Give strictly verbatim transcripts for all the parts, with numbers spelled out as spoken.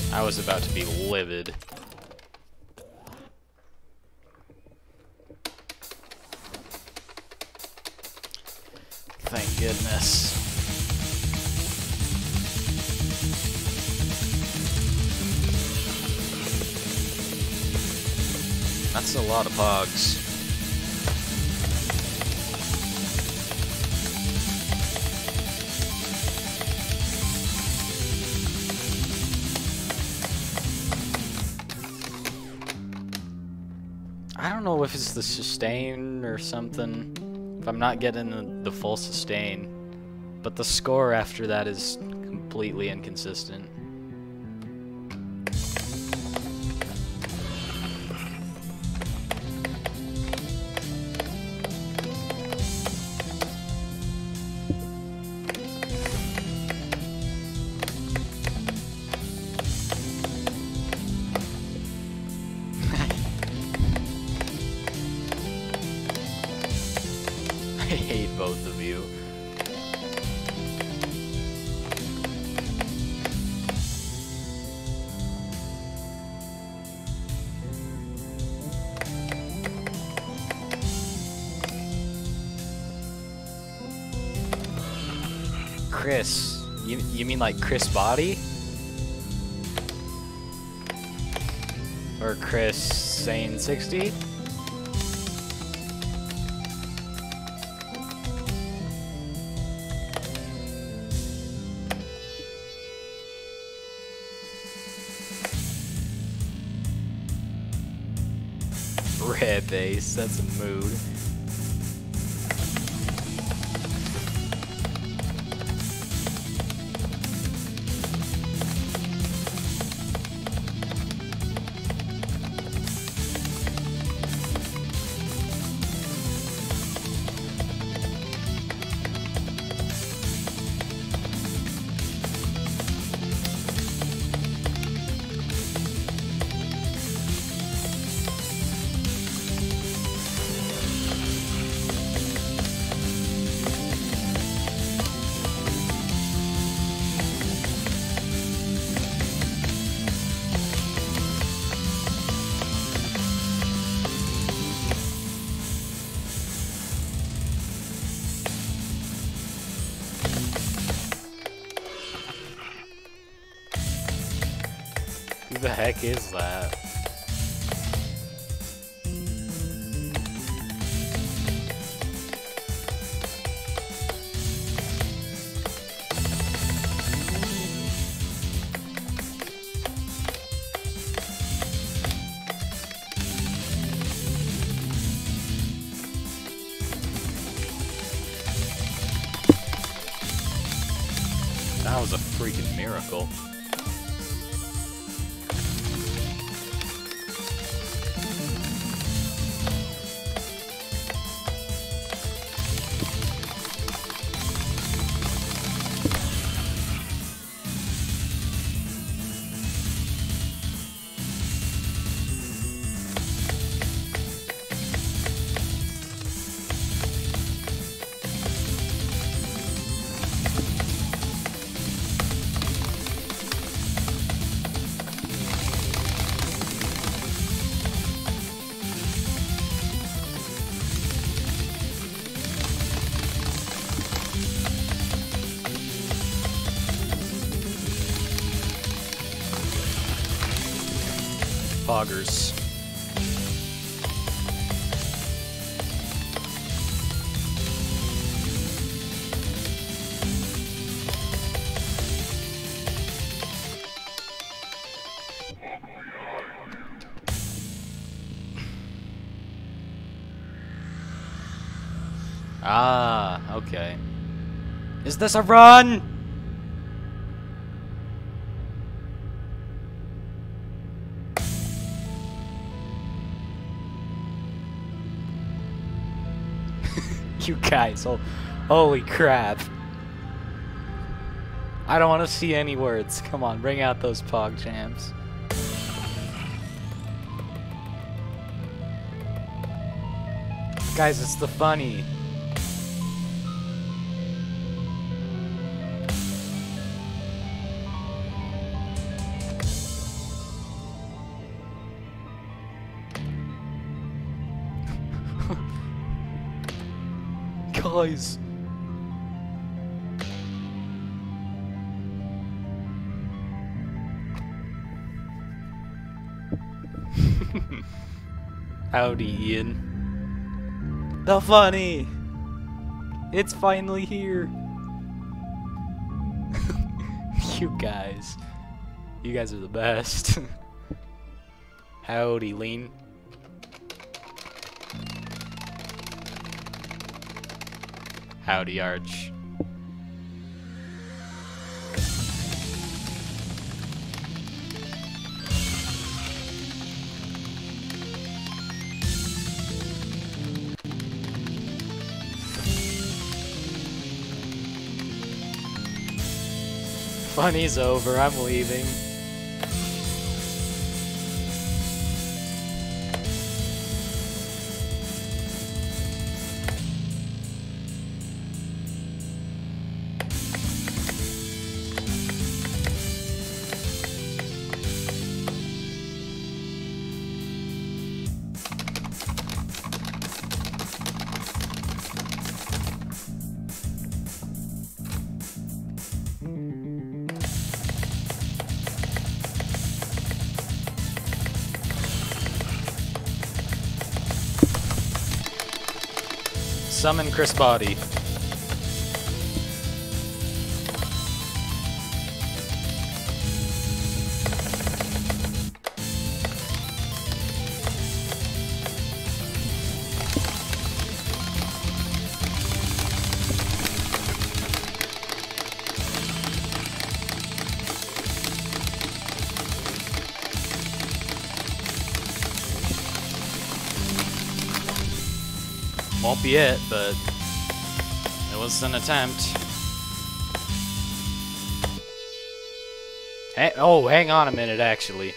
I was about to be livid. Thank goodness. That's a lot of pogs. I don't know if it's the sustain or something, if I'm not getting the, the full sustain, but the score after that is completely inconsistent. I hate both of you. Chris, you you mean like Chris Body? Or Chris Sane sixty? Red base, that's a mood. Who the heck is that? That was a freaking miracle. Poggers. Ah, okay. Is this a run? You guys, oh, holy crap. I don't want to see any words. Come on, bring out those pog jams. Guys, it's the funny. guys. Howdy, Ian. The funny! It's finally here! You guys. You guys are the best. Howdy, Lean. Howdy, Arch. Funny's over, I'm leaving. Summon Chris Body. Won't be it, but it was an attempt. Hey, oh, hang on a minute, actually.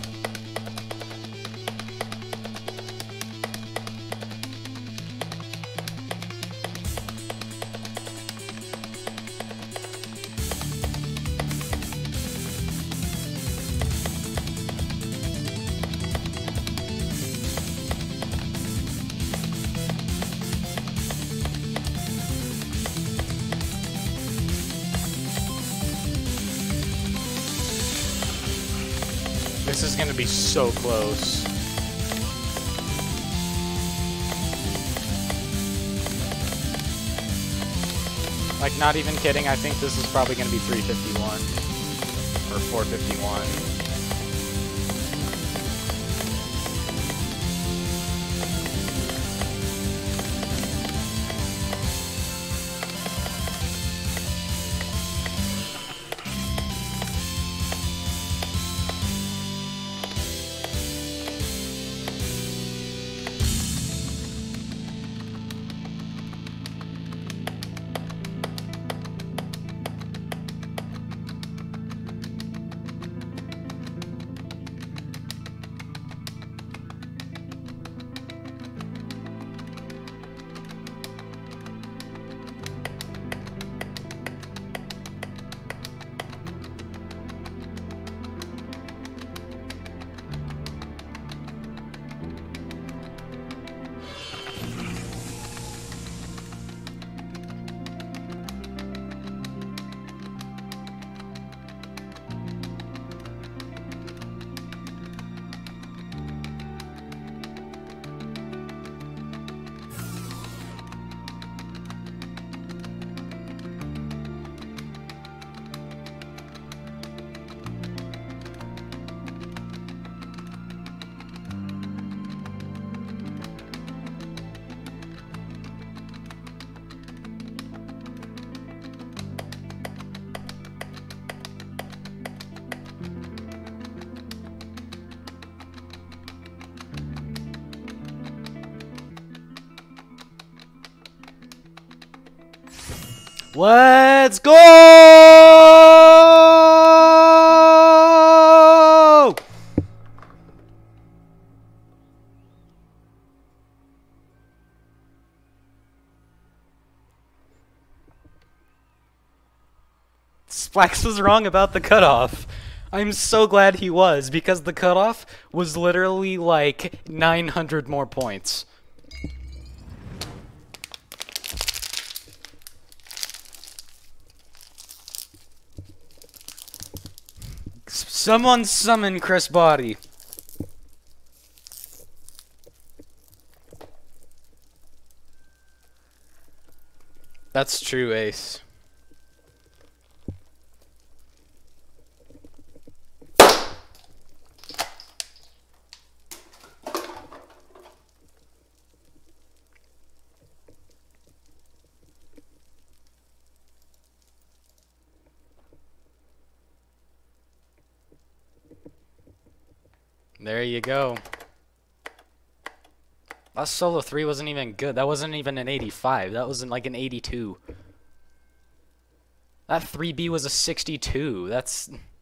This is gonna be so close. Like, not even kidding, I think this is probably gonna be three fifty-one or four fifty-one. Let's go! Splax was wrong about the cutoff. I'm so glad he was, because the cutoff was literally like nine hundred more points. Someone summon Chris Body. That's true, Ace. There you go. That solo three wasn't even good. That wasn't even an eighty-five. That wasn't like an eighty-two. That three B was a sixty-two. That's...